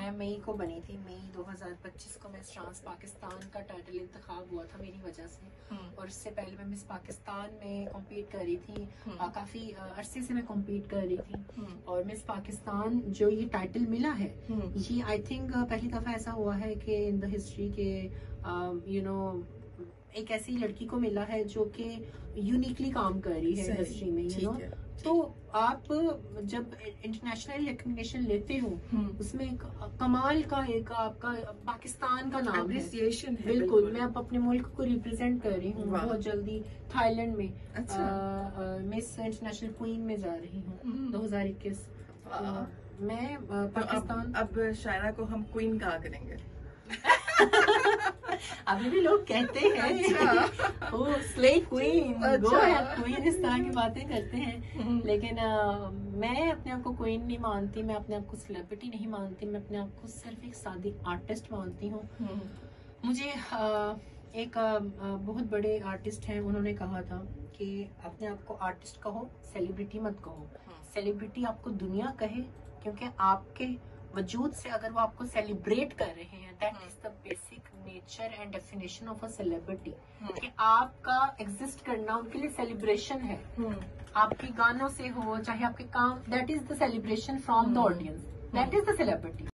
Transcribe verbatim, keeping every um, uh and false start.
मैं मई को बनी थी। मई दो हज़ार पच्चीस को मिस ट्रांस पाकिस्तान का टाइटल इंतखाब हुआ था मेरी वजह से, और इससे पहले मैं मिस पाकिस्तान में कॉम्पीट कर रही थी। आ, काफी अरसे से मैं कॉम्पीट कर रही थी, और मिस पाकिस्तान जो ये टाइटल मिला है, ये आई थिंक पहली दफा ऐसा हुआ है कि इन द हिस्ट्री के यू नो एक ऐसी लड़की को मिला है जो कि यूनिकली काम कर रही है इंडस्ट्री में, यू नो। तो आप जब इंटरनेशनल रिकग्निशन लेते हो, उसमें एक कमाल का एक आपका पाकिस्तान का नाम है। बिल्कुल, मैं अब अपने मुल्क को रिप्रेजेंट कर रही हूँ बहुत जल्दी थाईलैंड में। अच्छा। मिस इंटरनेशनल क्वीन में जा रही हूँ दो हज़ार इक्कीस। मैं पाकिस्तान। अब, अब शायरा को हम क्वीन कहा करेंगे। अभी भी लोग कहते हैं अच्छा। Oh slay queen, go ahead queen, इस तरह की बातें करते हैं, लेकिन आ, मैं अपने आप को क्वीन नहीं मानती, मैं अपने आप को सेलिब्रिटी नहीं मानती, मैं अपने आप को सिर्फ एक सादी आर्टिस्ट मानती हूँ। मुझे आ, एक आ, बहुत बड़े आर्टिस्ट हैं, उन्होंने कहा था कि अपने आप को आर्टिस्ट कहो, सेलिब्रिटी मत कहो। सेलिब्रिटी आपको दुनिया कहे, क्योंकि आपके वजूद से अगर वो आपको सेलिब्रेट कर रहे हैं, that is the basic nature and definition of a celebrity. कि आपका एग्जिस्ट करना उनके लिए सेलिब्रेशन है। आपके गानों से हो, चाहे आपके काम, that is the celebration from the audience, that is the celebrity.